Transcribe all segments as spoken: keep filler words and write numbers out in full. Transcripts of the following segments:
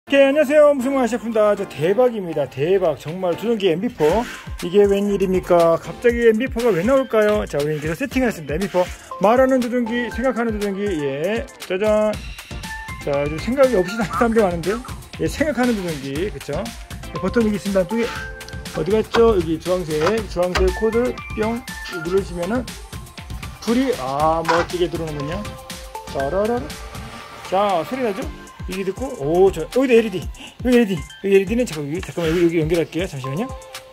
네, 안녕하세요. 무승만 셰프입니다. 저 대박입니다. 대박. 정말 두전기 엠비포. 이게 웬일입니까? 갑자기 엠비포가 왜 나올까요? 자, 우리 여기서 세팅했습니다. 엠비포. 말하는 두전기, 생각하는 두전기. 예. 짜잔. 자, 좀 생각이 없이 사는 사람들이 많은데. 예, 생각하는 두전기. 그쵸? 버튼이 있습니다. 또 어디 갔죠? 여기 주황색. 주황색 코드 뿅 누르시면은 불이, 아, 멋지게 들어오는군요. 따라라라. 자, 소리 나죠? 여기 듣고, 오, 저, 여기도 엘이디. 여기 엘이디. 여기 엘이디는 잠깐, 여기, 잠깐만, 여기, 여기 연결할게요. 잠시만요.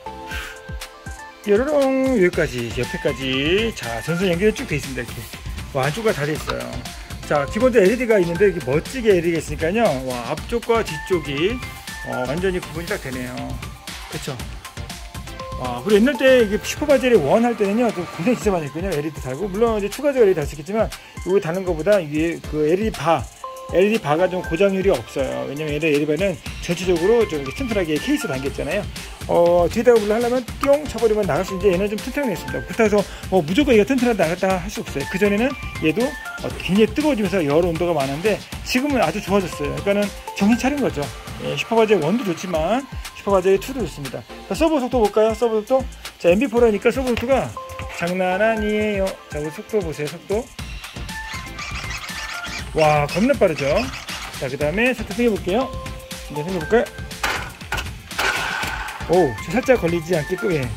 뾰로롱, 여기까지, 옆에까지. 자, 전선 연결이 쭉 돼 있습니다. 이렇게. 와, 안쪽과 다 돼 있어요. 자, 기본적으로 엘이디가 있는데, 이렇게 멋지게 엘이디가 있으니까요. 와, 앞쪽과 뒤쪽이, 어, 완전히 구분이 딱 되네요. 그쵸? 와, 그리고 옛날 때, 이게 슈퍼바젤이 원 할 때는요, 좀 고생 진짜 많이 했거든요. 엘이디 달고. 물론, 이제 추가적으로 엘이디 달 수 있겠지만, 이거 다는 것보다, 위에 그 엘이디 바, 엘이디 바가 좀 고장률이 없어요. 왜냐면 얘네 엘이디 바는 전체적으로 좀 튼튼하게 케이스 담겼잖아요. 어, 뒤에다가 물을 하려면 뿅 쳐버리면 나갈 수 있는데 얘는 좀 튼튼했습니다. 그렇다고 해서 뭐 무조건 얘가 튼튼하다 나갔다 할 수 없어요. 그전에는 얘도 어, 굉장히 뜨거워지면서 열 온도가 많은데 지금은 아주 좋아졌어요. 그러니까는 정신 차린 거죠. 예, 슈퍼바젤 원도 좋지만 슈퍼바젤 투도 좋습니다. 자, 서버 속도 볼까요? 서버 속도. 자, 엠비포라니까 서버 속도가 장난 아니에요. 자, 우리 속도 보세요. 속도. 와, 겁나 빠르죠? 자, 그 다음에 살짝 생겨볼게요. 이제 생겨볼까요? 오, 저 살짝 걸리지 않게끔, 예.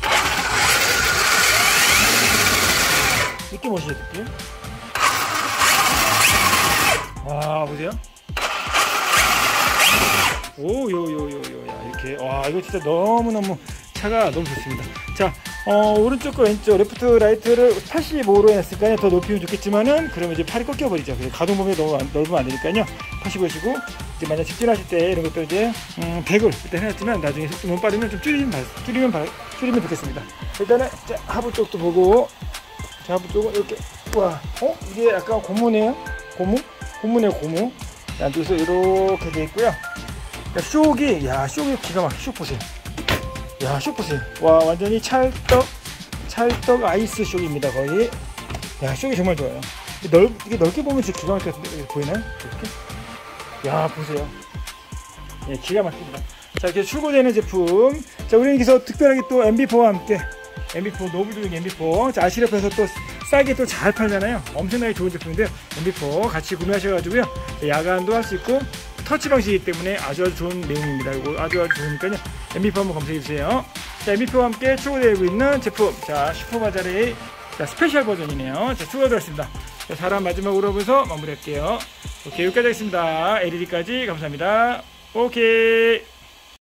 느낌 오시죠, 느낌? 와, 보세요. 오, 요, 요, 요, 요, 야, 이렇게. 와, 이거 진짜 너무너무 차가 너무 좋습니다. 자, 어, 오른쪽과 왼쪽 레프트 라이트를 팔십오로 해놨으니까요. 더 높이면 좋겠지만은 그러면 이제 팔이 꺾여버리죠. 그래서 가동 범위 너무 넓으면 안 되니까요. 팔십오 하시고 이제 만약 직진하실 때 이런 것도 이제 음, 백을 일단 해놨지만 나중에 속도 너무 빠르면 좀 줄이면 줄이면 줄이면 좋겠습니다. 일단은 자, 하부 쪽도 보고, 자, 하부 쪽은 이렇게. 와, 어, 이게 약간 고무네요. 고무? 고무네요, 고무. 안쪽에서 이렇게 돼 있고요. 야, 쇼기, 야, 쇼기 기가 막혀. 쇼 보세요. 야, 쇼 보세요. 와, 완전히 찰떡, 찰떡 아이스 쇼입니다, 거의. 야, 쇼이 정말 좋아요. 넓, 이게 넓게 보면 진짜 기가 막히게 보이나요? 이렇게. 야, 보세요. 예, 기가 막힙니다. 자, 이렇게 출고되는 제품. 자, 우리는 여기서 특별하게 또 엠비포와 함께, 엠비포, 노블duing 엠비포. 자, 아시레프에서 또 싸게 또 잘 팔잖아요. 엄청나게 좋은 제품인데요. 엠비포 같이 구매하셔가지고요. 야간도 할 수 있고, 터치 방식이기 때문에 아주 아주 좋은 내용입니다. 이거 아주 아주 좋으니까요. 엠비포 한번 검색해주세요. 자, 엠비포와 함께 추가되고 있는 제품. 자, 슈퍼바젤의 자, 스페셜 버전이네요. 자, 추가되었습니다. 자, 사람 마지막으로 보면서 마무리할게요. 오케이, 여기까지 하겠습니다. 엘이디까지 감사합니다. 오케이.